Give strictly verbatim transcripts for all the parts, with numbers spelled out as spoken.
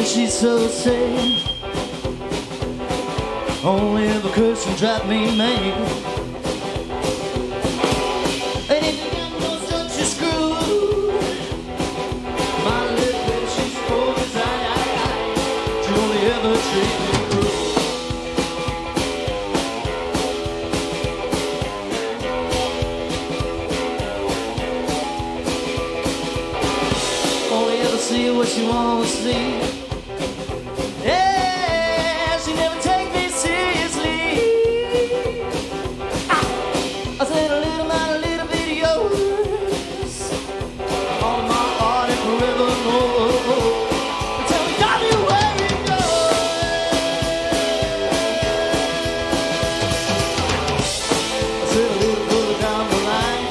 she's so sad. Only the curse can drive me mad. And if you got no such a screw, my little baby, she's cold as I, I, I. She only ever treat me cruel. Only ever see what she wants to see. Yeah, she never take me seriously. Ah, I said a little man, a little bit of yours. All my heart and forever more. Tell me, darling, where it goes. I said a little further down the line.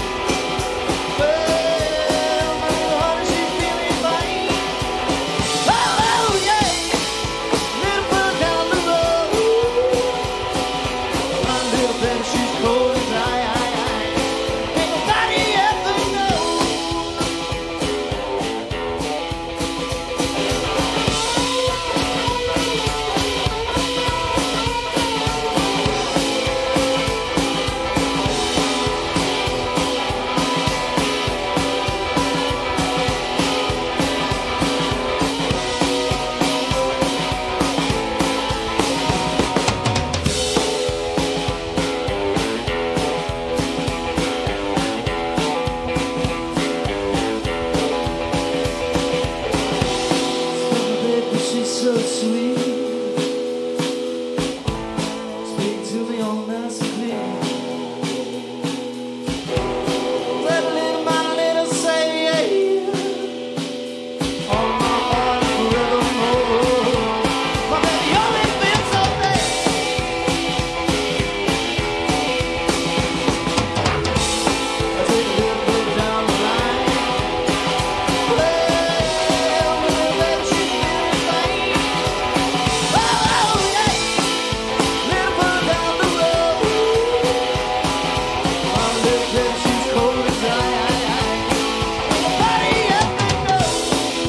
Well, my little heart, she's feeling fine. Oh, oh, yeah. Little further down the road. My little baby, she's cold as I, I, I. Ain't nobody ever know. Baby, she's so sweet. Speak to me all nice and clear. Let a little man, a little say, yeah. All my heart and forevermore. My baby always been so bad. I take a little further down the line. Well, my little baby, she's feeling fine. Oh, oh, yeah. Little further down the road. My little baby, she's cold as I, I, I. Nobody ever knows.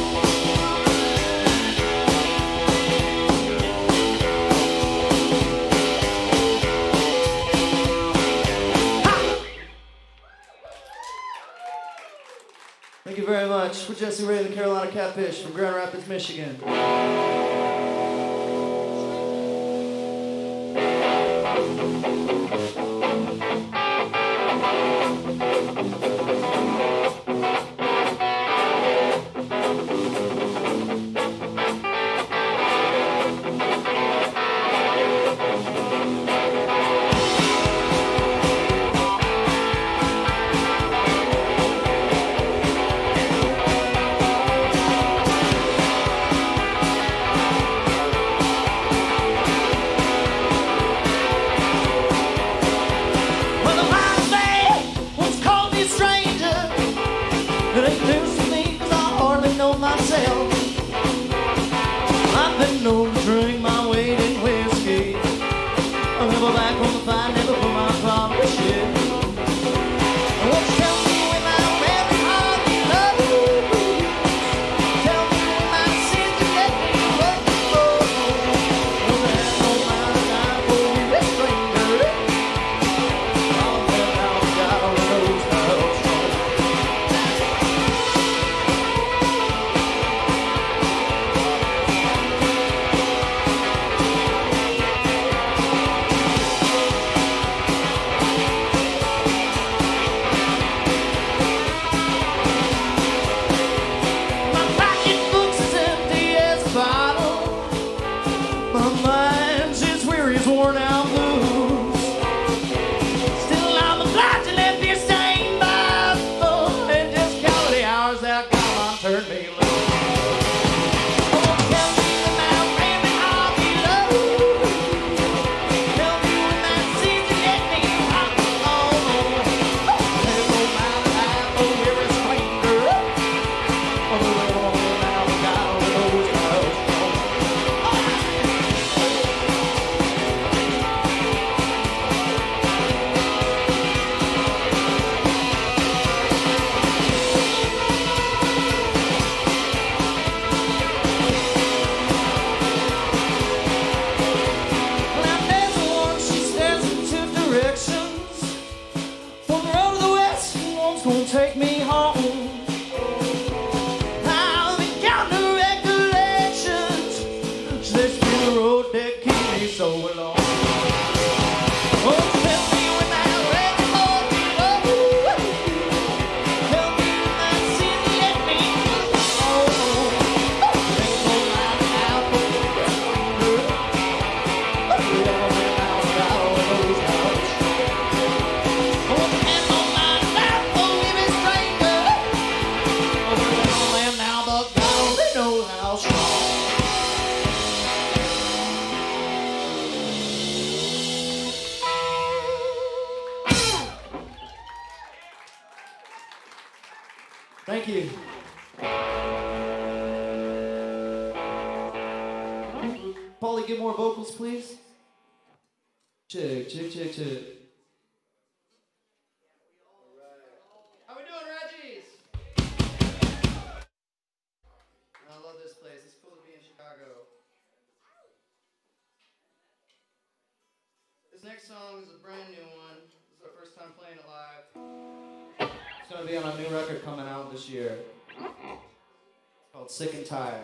Thank you very much. We're Jesse Ray and the Carolina Catfish from Grand Rapids, Michigan. Well, the wise man once called me a stranger. It ain't news to me 'cause I hardly know myself. I've been known to drink my weight in whiskey. I'm never back on the fight, never put my promise shit. Won't you tell me when my very heart you love you? Tell me when my sins you let me walk before. Don't have no mind, I for you a stranger. All that out, God only knows how strong. directions from the road to the west. One's gonna take me home. I've been counting recollections. So this be the road that keeps me so alone. Oh, tell me when I'm ready for you. Tell me when that city let me go. Ain't no life now for the stranger. Oh, yeah, man, I'll drive all those houses. Oh, and no life now for living stranger. Oh, there's no man now but God only knows how strong. Thank you. Paulie, get more vocals, please. Check, check, check, check. How we doing, Reggies? I love this place. It's cool to be in Chicago. This next song is a brand new one. This is our first time playing it live. It's gonna be on a new record coming out this year. It's called Sick and Tired.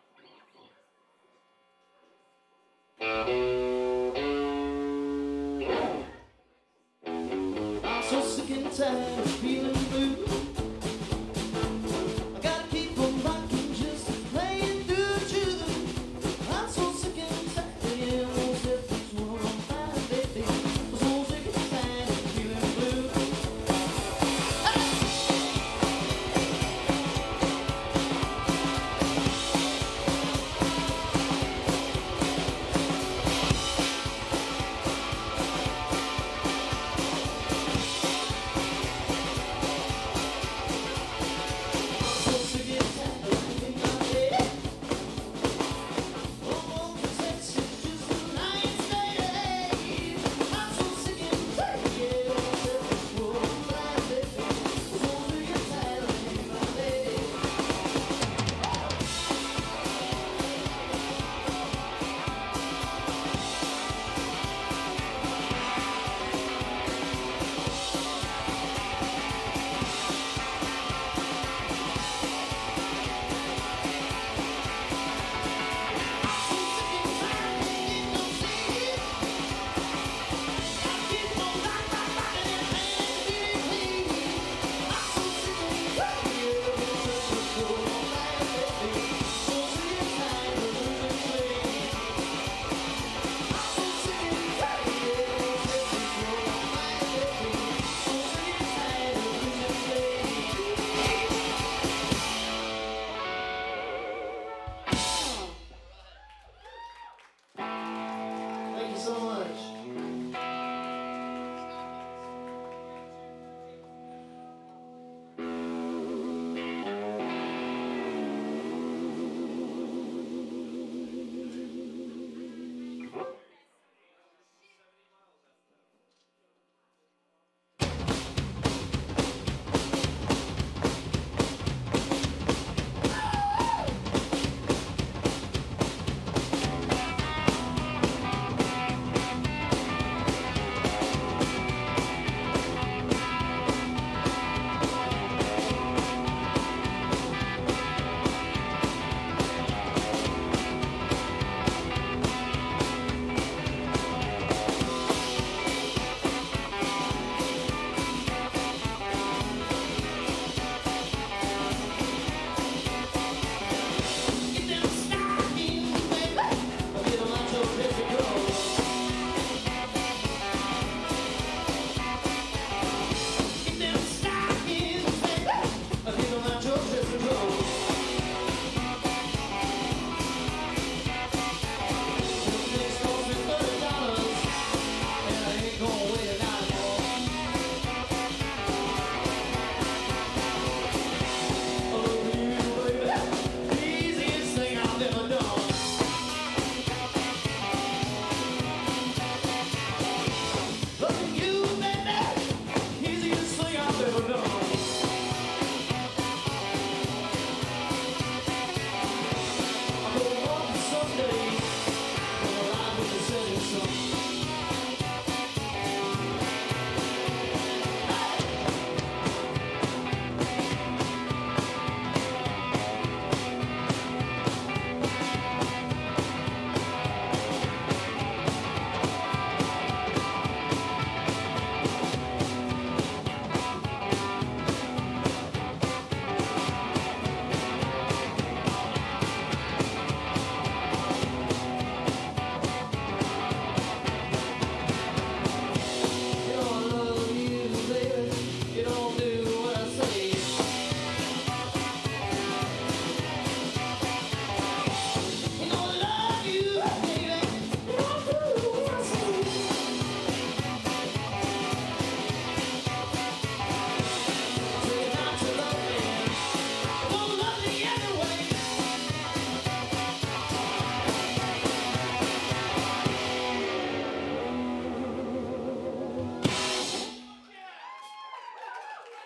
I'm so sick and tired of feeling blue. I gotta keep on rocking just to play it through to the. I'm so sick and tired, yeah, almost every one on fire, baby. I'm so sick and tired of feeling blue.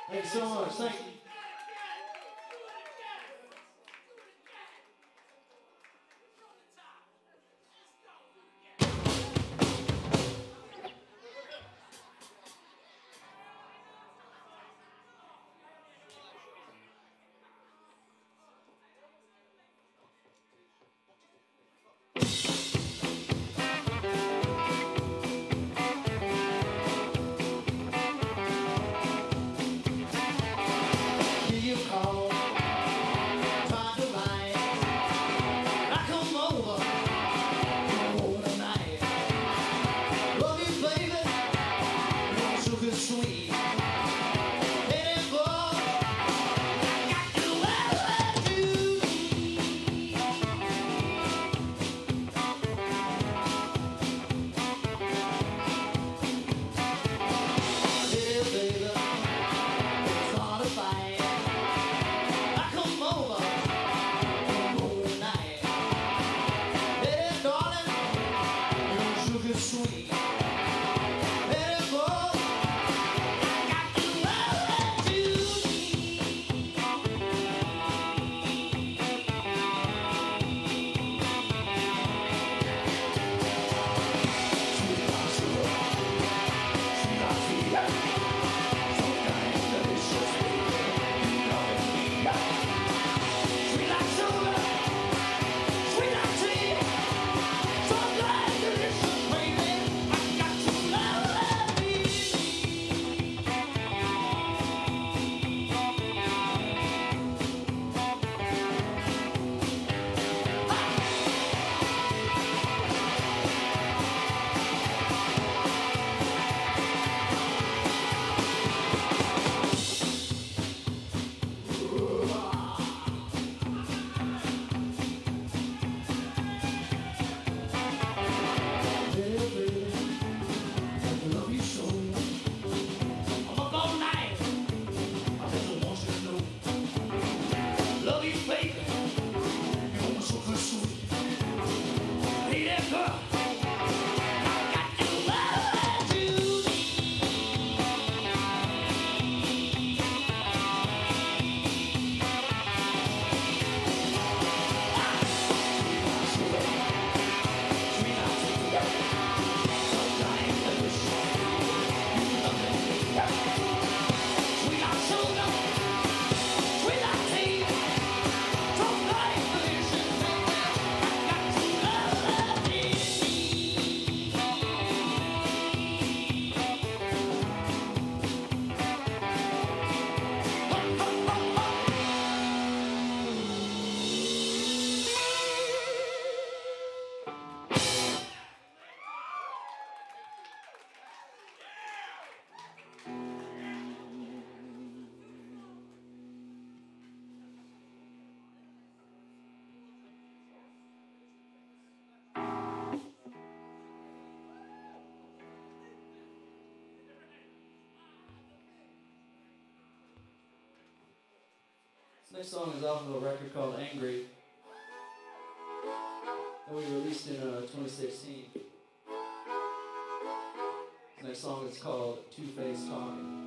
Thank you so much. Thank you. This next song is off of a record called Angry that we released in uh, twenty sixteen. This next song is called Two-Faced Talking.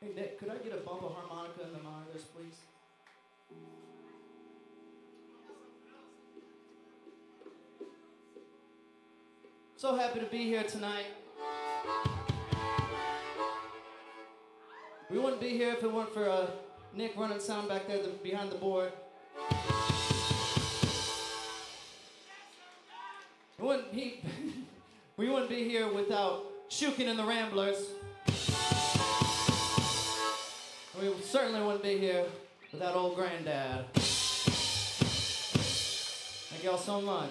Hey, Nick, could I get a bump of harmonica in the monitors, please? So happy to be here tonight. We wouldn't be here if it weren't for uh, Nick running sound back there the, behind the board. We wouldn't, he, we wouldn't be here without Shukin and the Ramblers. We certainly wouldn't be here without old Granddad. Thank y'all so much.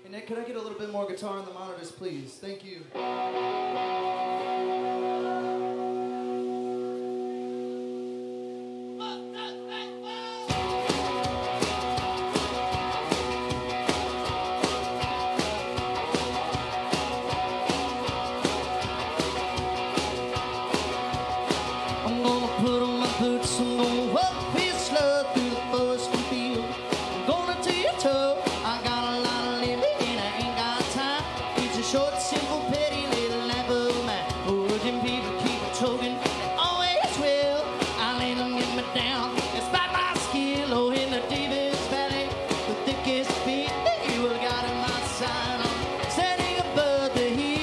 Hey Nick, could I get a little bit more guitar on the monitors, please? Thank you. I'm gonna put on my boots, I'm gonna walk this slow through the forest and field. I'm gonna tiptoe, I got a lot of living and I ain't got time. It's a short, simple, petty little life of mine. Urging people keep it choking, they always will. I let them get me down, despite my skill. Oh, in the deepest valley, the thickest beat, you will got in my sign. I'm standing above the hill.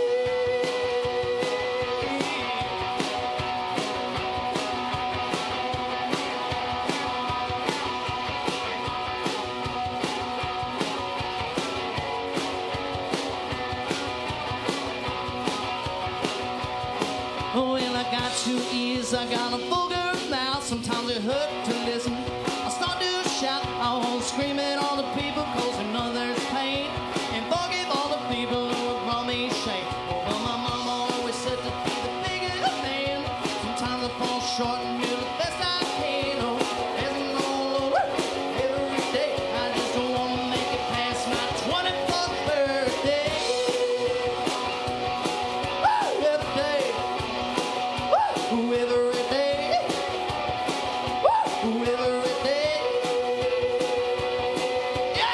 Oh, well, I got two ears, I got a vulgar mouth. Sometimes it hurt to listen. I start to shout, I won't scream at all the people causing others pain, and forgive all the people who brought me shame. Oh, well, my mama always said to be the bigger the man. Sometimes I fall short and do the best I can. Oh, as I'm all over every day, I just don't want to make it past my twenty-fourth birthday. Woo, every day. Woo, every day. Woo, every day. Yeah.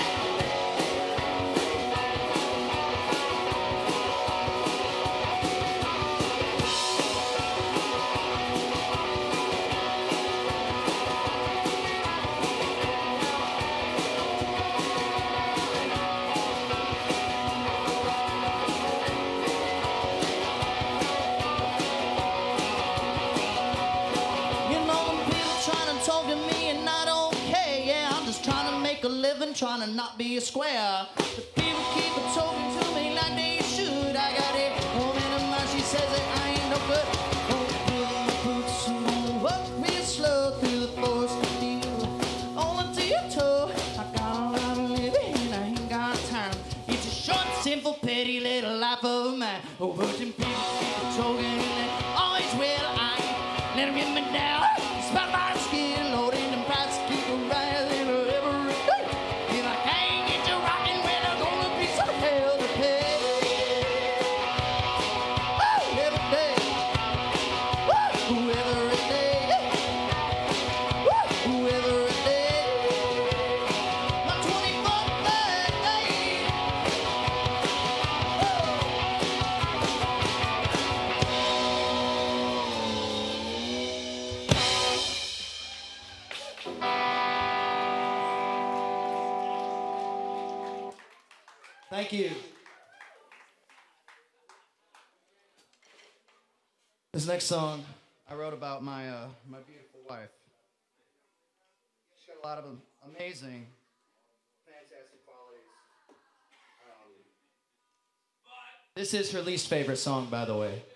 You know them people trying to talk to me and not okay. Yeah, I'm just trying to make a living, trying to not be a square. The people keep talking to me like they should. I got a woman in mind, she says that I ain't no good. Don't put on my boots and gonna walk real slow through the forest and field. On the tiptoe, I got a lot of living and I ain't got time. It's a short, simple, petty little life of mine. Oh, virgin people keep talking and they always will. I ain't let them get me down. Despite my skin, Lord, and them prices keep rising every day. If I can't get you rocking, well, there's gonna be some hell to pay. Woo, every day. Woo, every day. Woo, every day. My twenty-fourth birthday. Thank you. This next song I wrote about my uh, my beautiful wife. She's got a lot of amazing, fantastic qualities. Um, this is her least favorite song, by the way.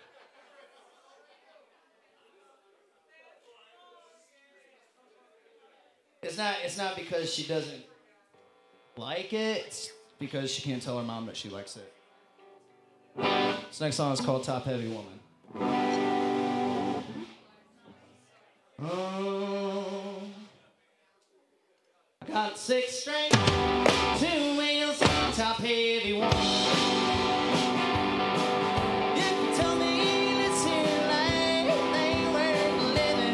It's not. It's not because she doesn't like it. It's because she can't tell her mom that she likes it. This next song is called Top Heavy Woman. Oh, I got six strings, two wheels, top heavy woman. You can tell me this here life ain't worth living.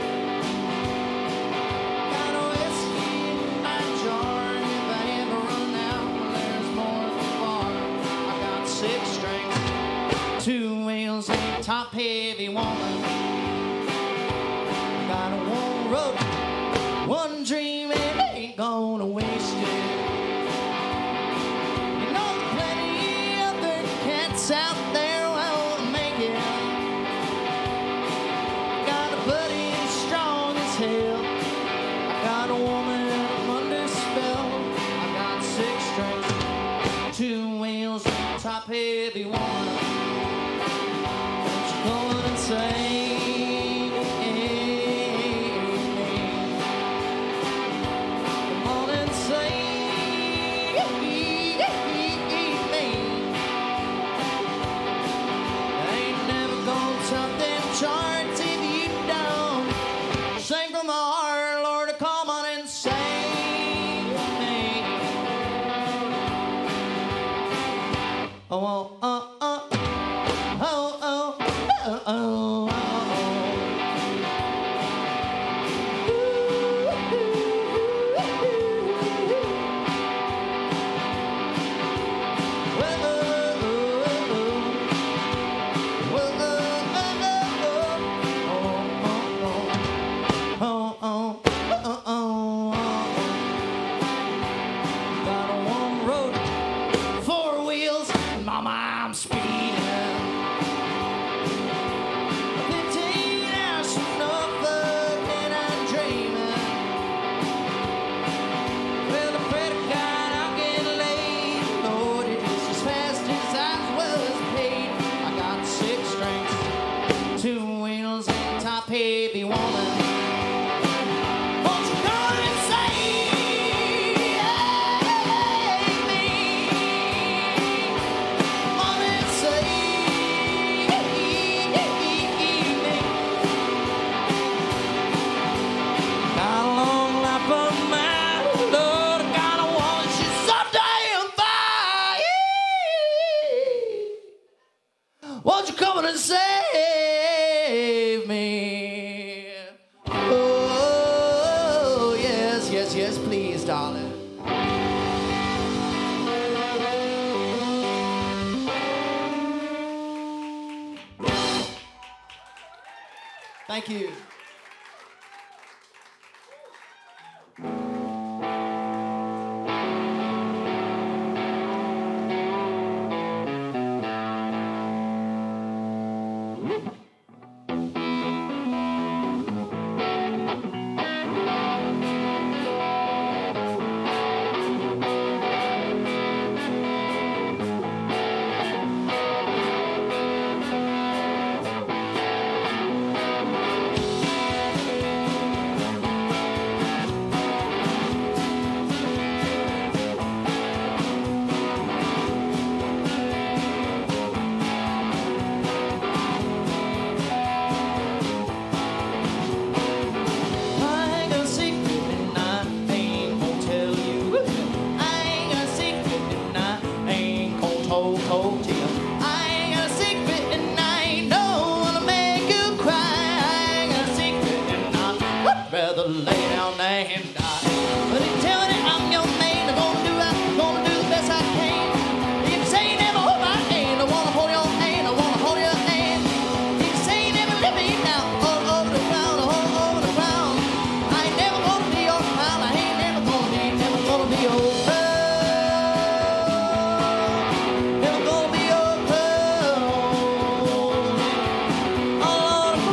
Got a whiskey in my jar, and if I ever run out, there's more at the bar. I got six strings, two wheels, and top heavy woman. Got a one road, one dream, and ain't gonna waste it. You know plenty other cats out there won't make it. Got a buddy as strong as hell. I got a woman under spell. I got six strings, two wheels, top heavy woman. What you going and say? Come on and say, yeah, yeah. oh, oh, oh, oh, oh, oh, oh, oh. I'm speeding. Fifteen hours from Norfolk and I'm dreaming. Well, I pray to God I'll get laid. Lord, it is as fast as I was paid. I got six strings, two wheels, and top heavy woman. Won't you come and save me? Come and save me. Got a long life of mine, Lord, I gotta want you so damn fine. Won't you come and save me? Oh, yes, yes, yes, please, darling. Thank you. Rather lay down there and die. But you tell me I'm your man, I'm gonna do I'm gonna do the best I can. You can say you never hold my hand, I wanna hold your hand, I wanna hold your hand. You can say you never let me down, all over the ground, all over the ground. I ain't never gonna be your pal, I ain't never gonna be, never gonna be your pal. Never gonna be your pal. All over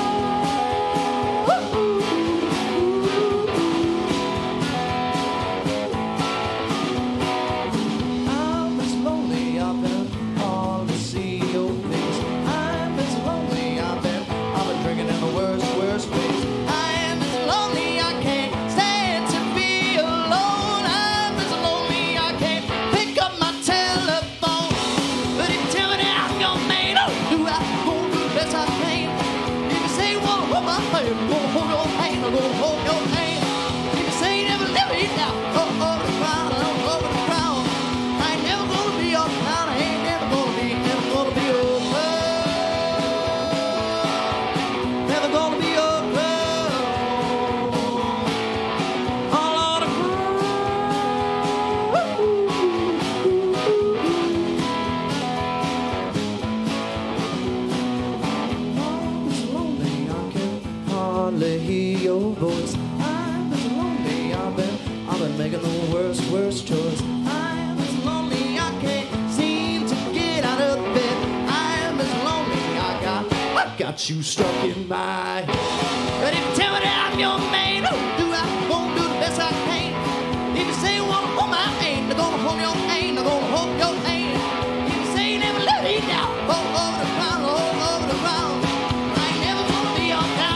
hear your voice. I'm as lonely, I've been, I've been making the worst, worst choice. I'm as lonely, I can't seem to get out of bed. I'm as lonely, I got, I got you stuck in my head. Ready to tell me that I'm your man? Oh, do I gonna do the best I can? If you say you wanna hold my hand, I'm gonna hold your hand, I'm gonna hold your hand. If you say you never let me down, all over the ground, all over the ground. I ain't never gonna be your down.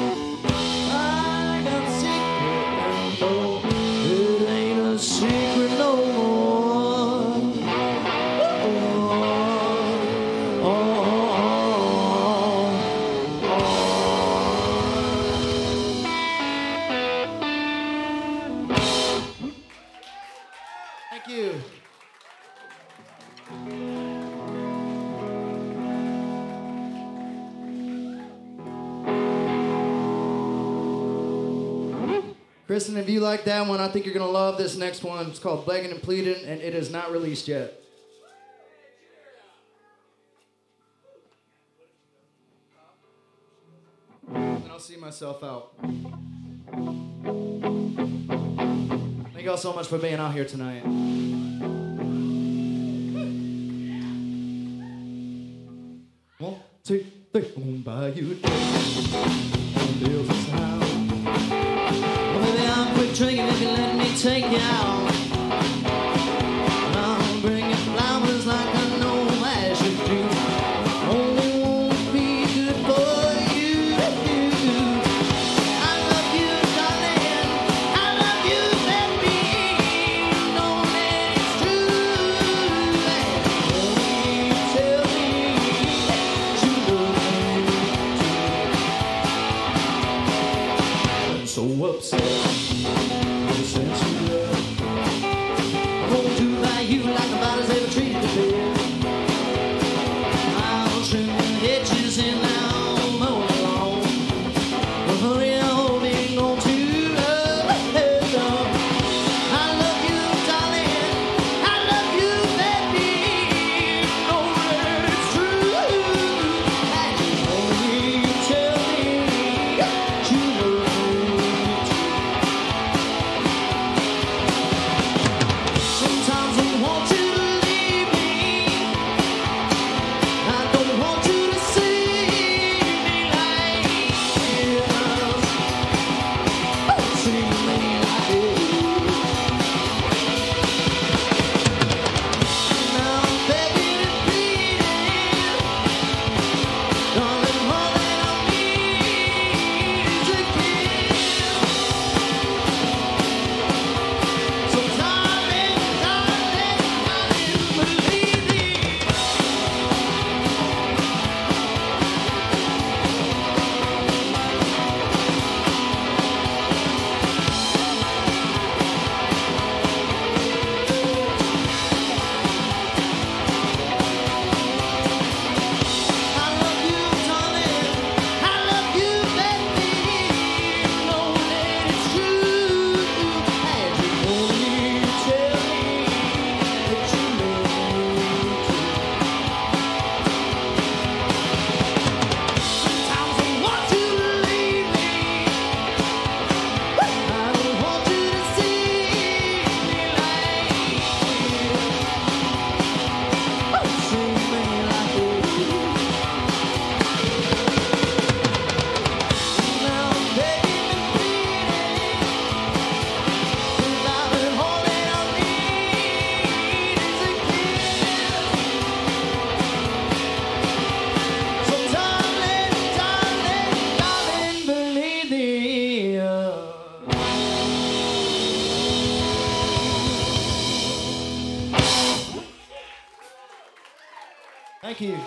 Secret Thank you. Kristen, if you like that one, I think you're going to love this next one. It's called Begging and Pleading, and it is not released yet. And I'll see myself out. Thank y'all so much for being out here tonight. One, two, three. On by you. Well, baby, I'm quick drinking if you let me take you out. I'll bring you flowers like I know I should do. Only won't be good for you. I love you, darling. I love you, baby. Know that it's true. And only tell me that you love me too. I'm so upset. Thank you.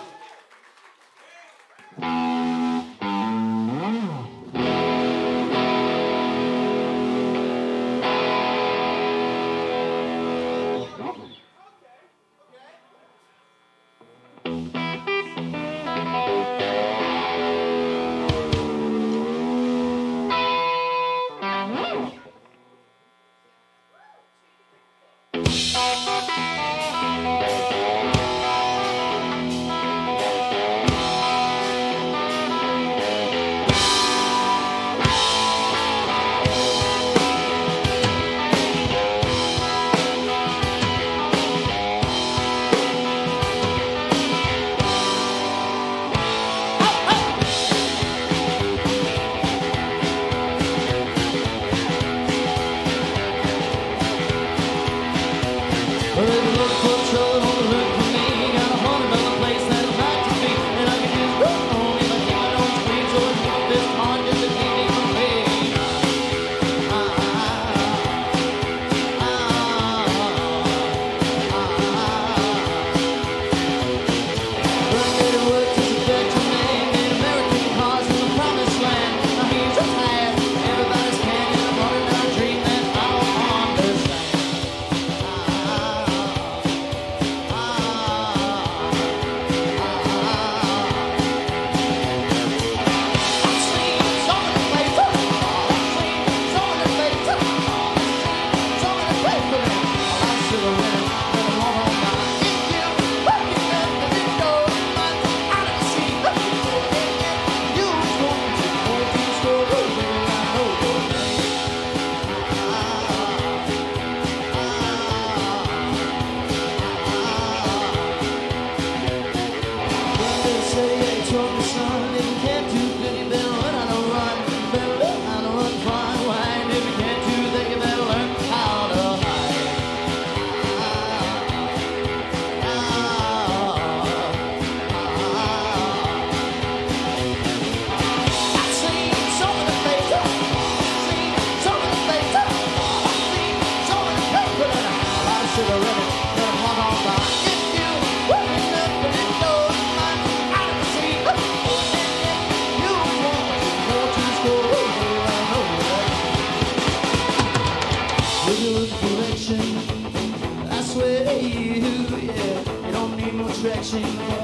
attraction.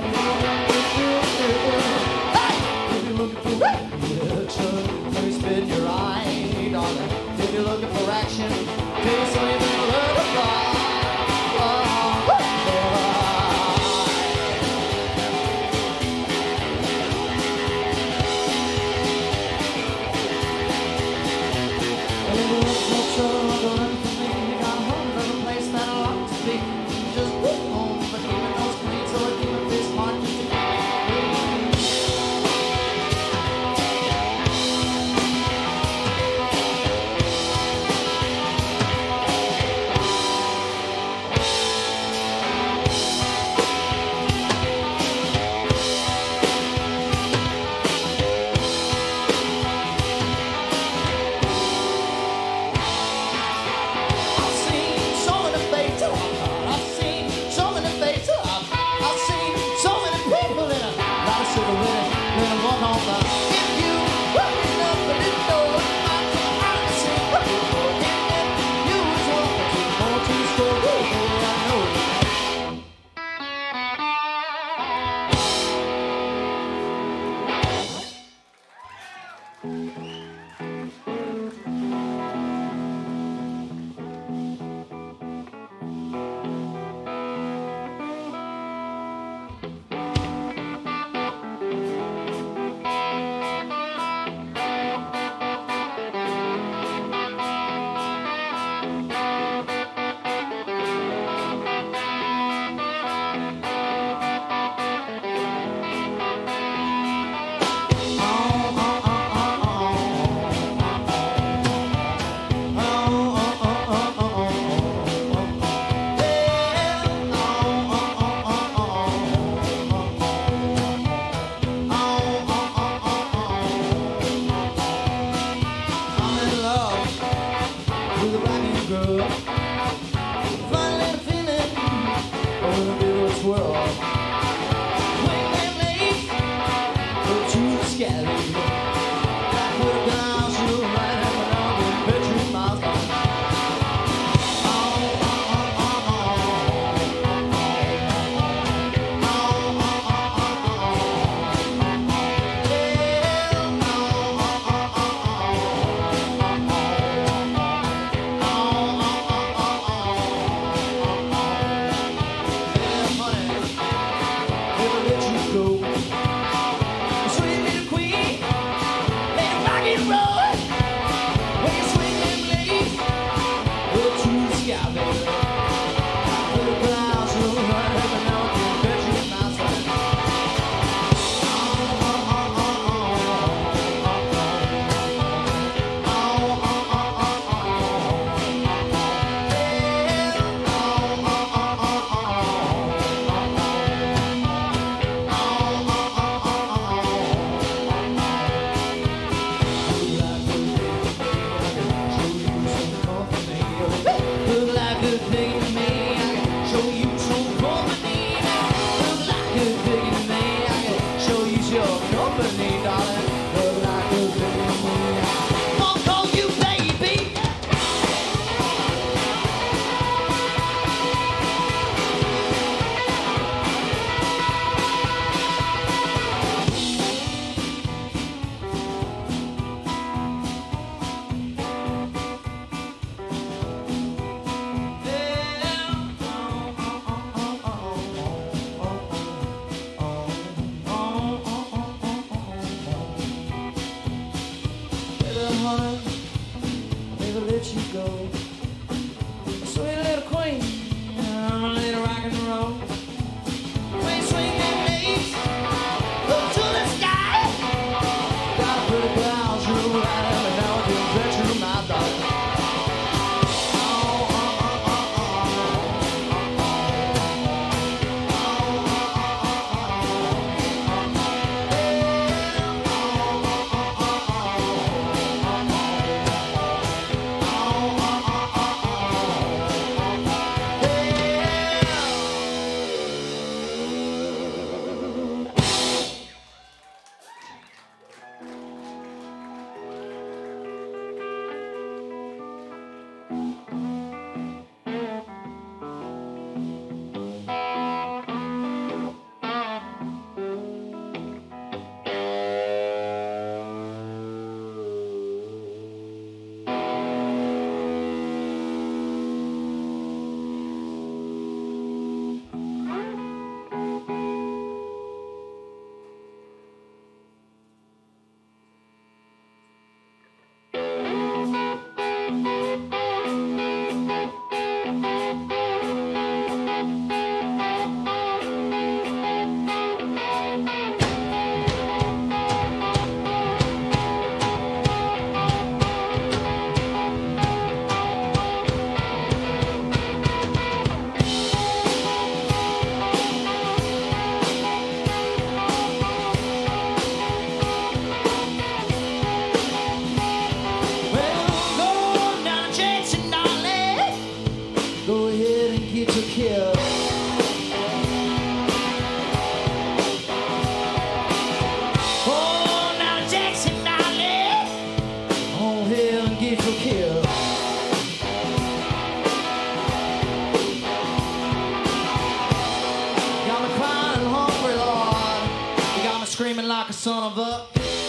Hey! If you're looking for reaction, let me spin your eye, darling. If you're looking for action, can you swim in the butterfly? son of a.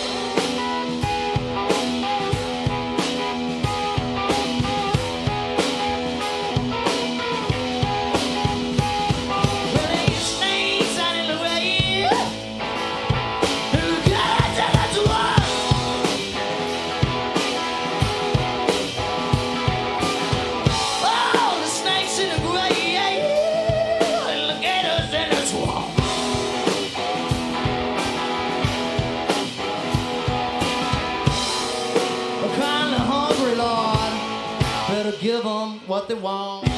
Give them what they want.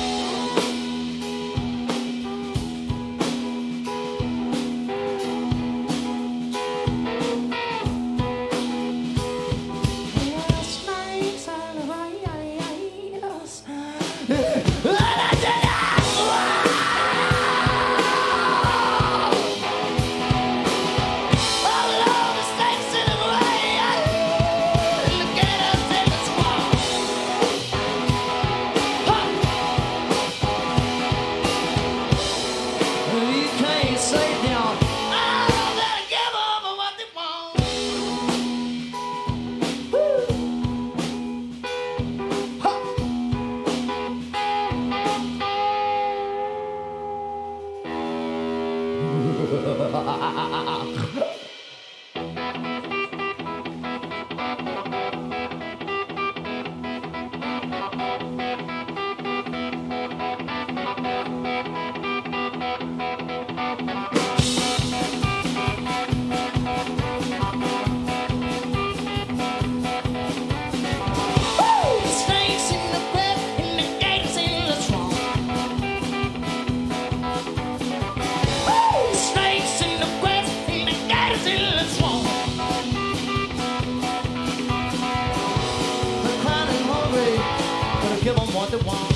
Give them what they want.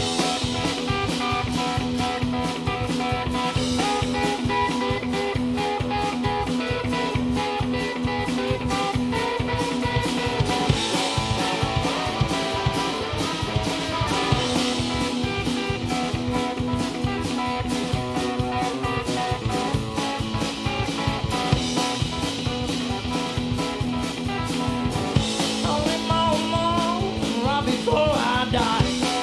Only more, more, right before I die.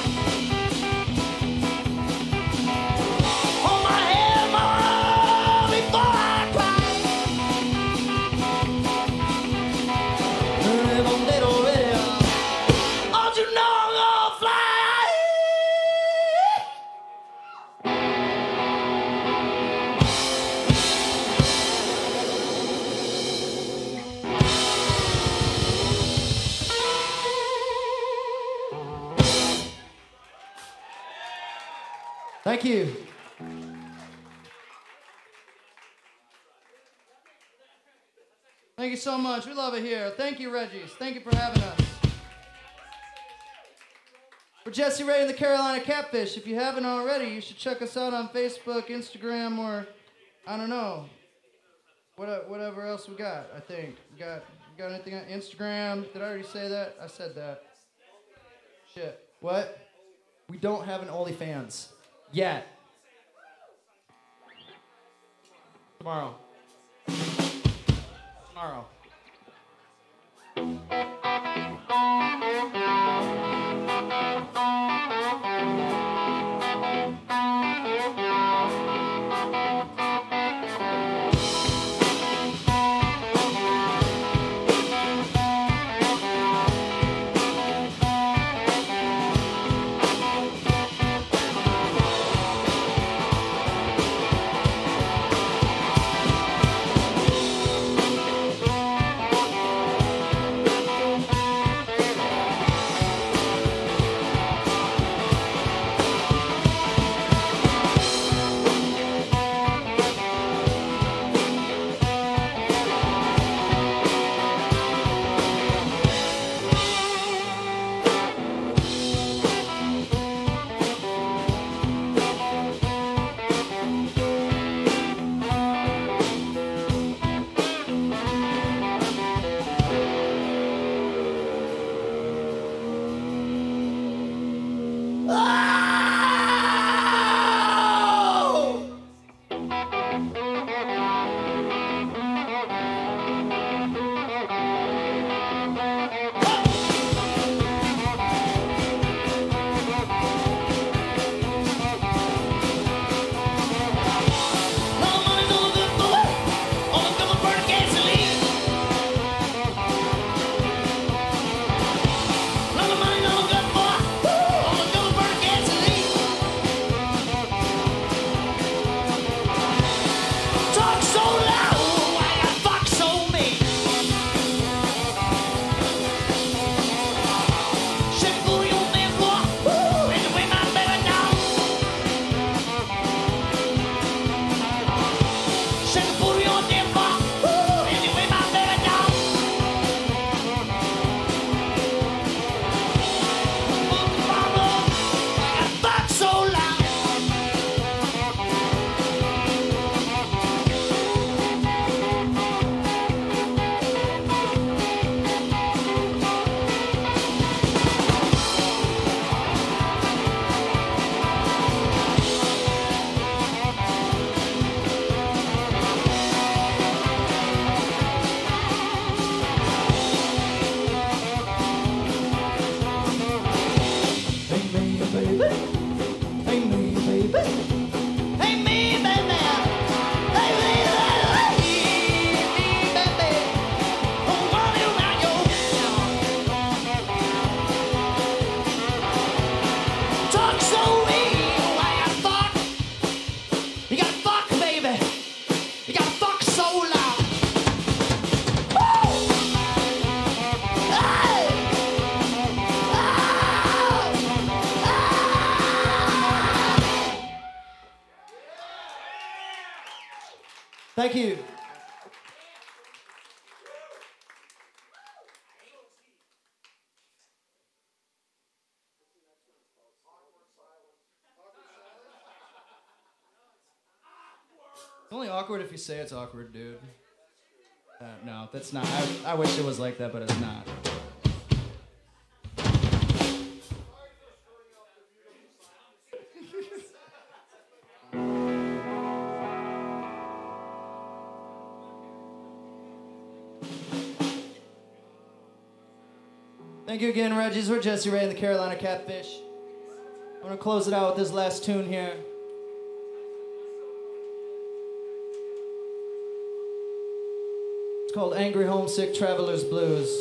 Thank you. Thank you so much. We love it here. Thank you, Reggie's. Thank you for having us. We're Jesse Ray and the Carolina Catfish. If you haven't already, you should check us out on Facebook, Instagram, or I don't know, whatever else we got. I think we got we got anything on Instagram? Did I already say that? I said that. Shit. What? We don't have an OnlyFans yet. Tomorrow. Tomorrow. Thank you. It's only awkward if you say it's awkward, dude. Uh, no, that's not. I, I wish it was like that, but it's not. Thank you again, Reggies. We're Jesse Ray and the Carolina Catfish. I'm gonna close it out with this last tune here. It's called Angry Homesick Traveler's Blues.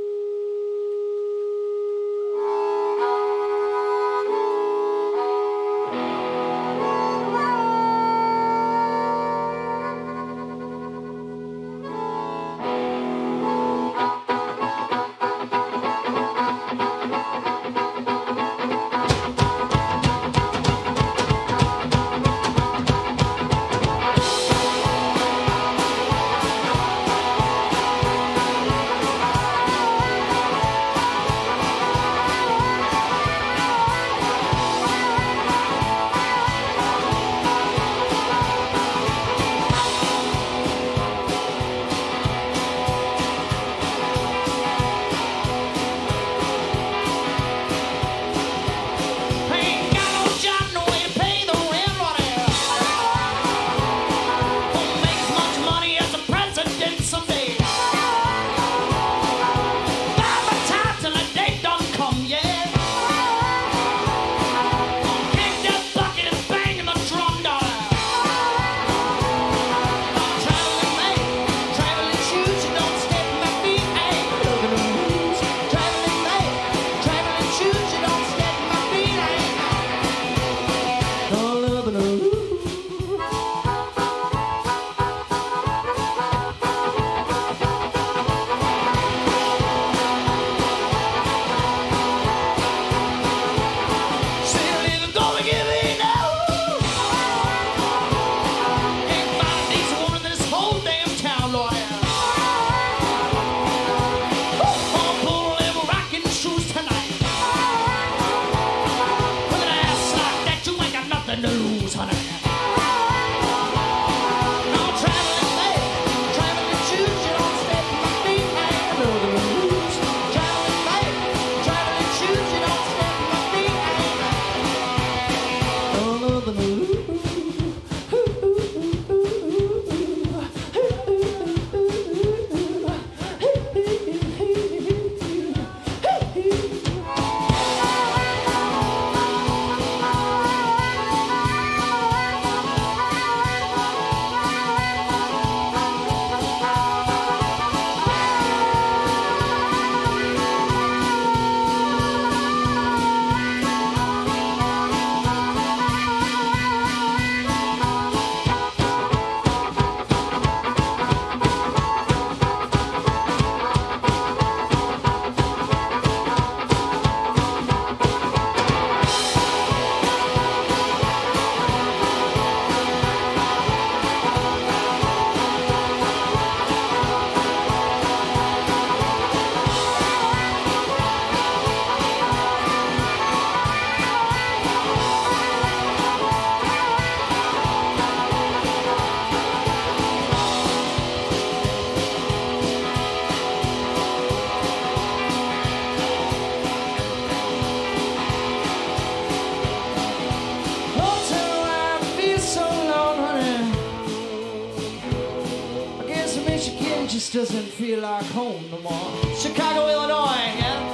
Just doesn't feel like home no more. Chicago, Illinois, yeah.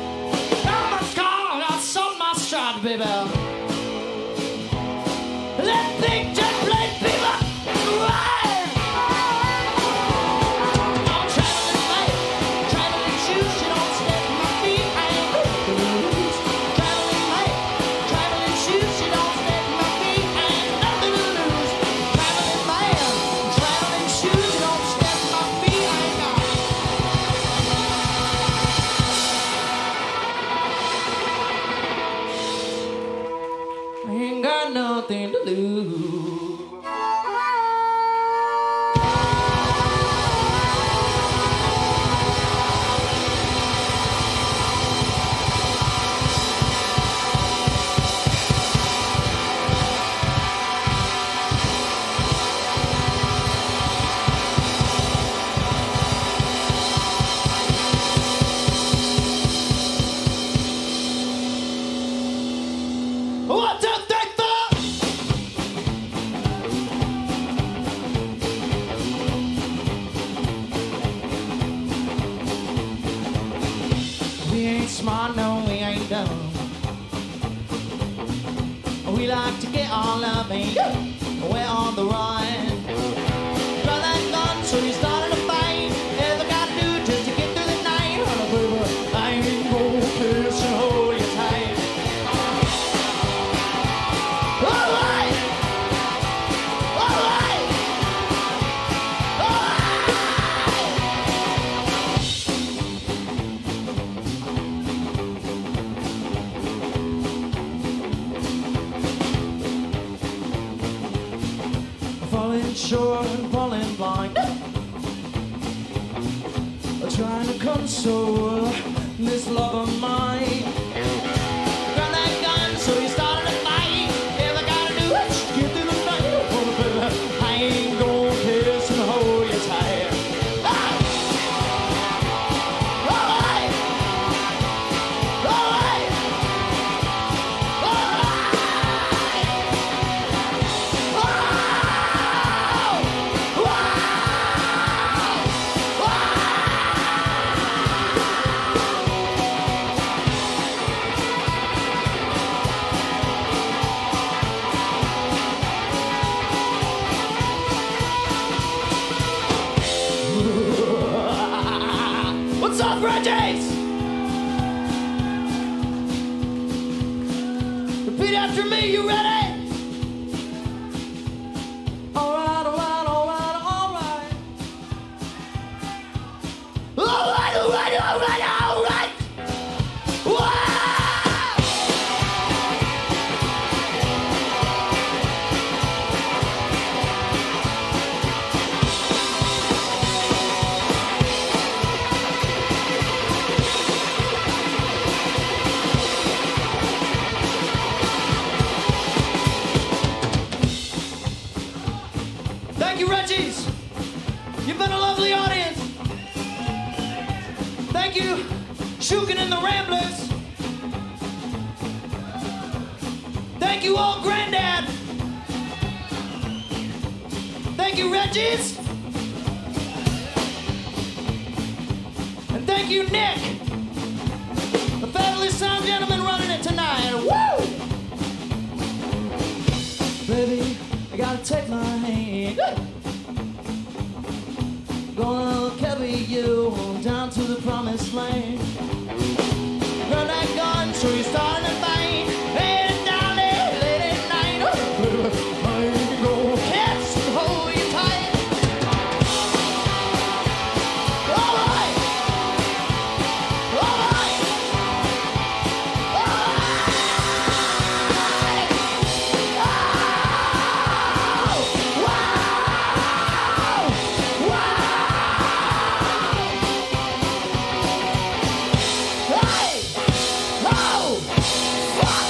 I'm my car, I sold my stride, baby. That big jet plane, people, right. I'm traveling light, traveling shoes, you don't step in my feet, I ain't nothing to lose. Traveling light, traveling shoes, you don't step in my feet, I ain't nothing to lose. Traveling man, traveling shoes, you don't step in my feet. I ain't got nothing to lose. We like to get on loving. We're on the run. Draw that gun, so you started a fight. Ever gotta do just to get through the night. Oh, baby, I ain't gonna kiss and hold you tight. All right, all right, all right. Falling short and falling blind, trying to console this love of mine. Grab that gun, so you started a fight. All I gotta do is get through the night. Oh, baby, I ain't gonna kiss and hold you tight. Ah! All right, all right, all right. Wow! Wow! What's up, Reggies? Repeat after me, you ready? All right, all right, all right, all right. All right, all right, all right, all right. Wow! Thank you, Reggies. You've been a lovely audience. Thank you, Shukin and the Ramblers. Thank you, Old Granddad. Thank you, Reggies. And thank you, Nick, the fabulous sound gentleman running it tonight. Woo! Baby, I gotta take my hand. Gonna carry you down to the promised land. Grab that gun, so you starting to fight. Heading down there late at night. Oh, I ain't gonna kiss and hold you tight. All right, all right, all right. Wow! Hey! Oh! Fuck!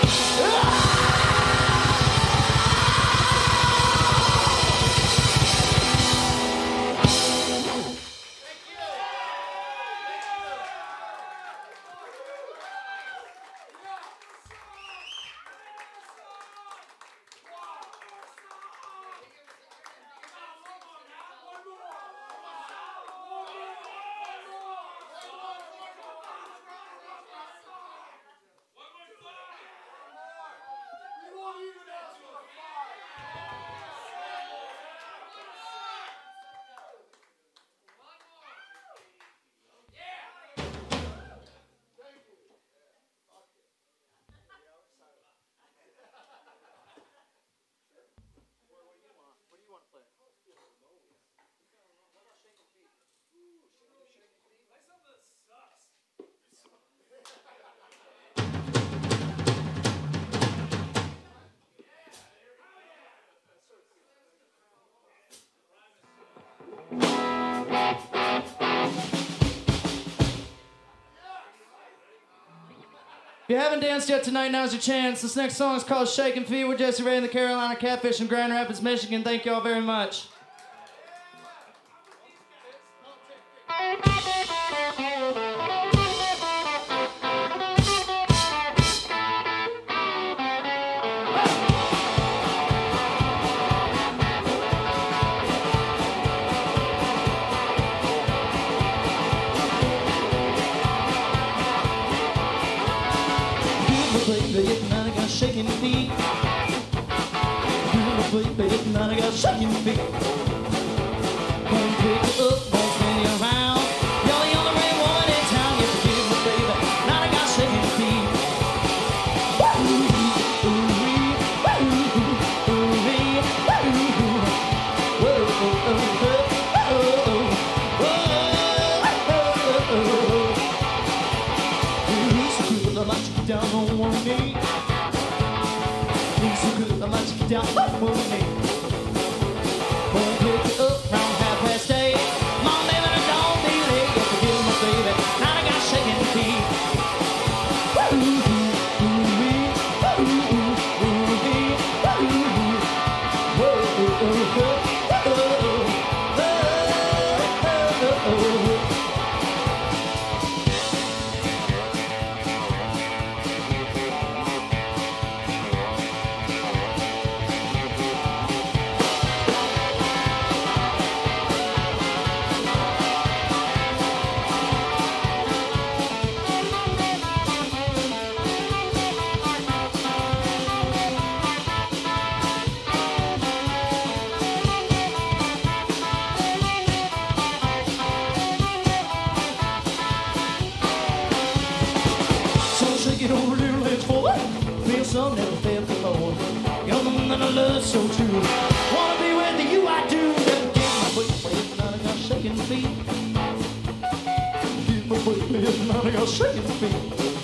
If you haven't danced yet tonight, now's your chance. This next song is called Shakin' Feet with Jesse Ray and the Carolina Catfish in Grand Rapids, Michigan. Thank you all very much. Baby, tonight I got shaking feet. Baby, tonight I got shaking feet. Gonna pick you up, gonna spin you around. You're the only real woman in town. You forgive me, baby. Tonight I got shaking feet. Ooh, ooh, ooh, ooh, ooh, whoa, oh, oh, oh, oh, oh. Ooh, so good, I might take you down on one knee. Ooh, so good, I might take you down on one knee. Gonna pick you up round half past eight. Come on, baby, don't be late. You forgive me, baby. Now I got shaking feet. Ooh, ooh, ooh, ooh, ooh, ooh, ooh, whoa, oh, oh, oh, oh, oh, oh. Shake it over, little legs forward. Feel something never felt before. You're the one that I love so true. Wanna be with you, I do. Never give my baby, tonight I got shaking feet. Give my baby, tonight I got shaking feet.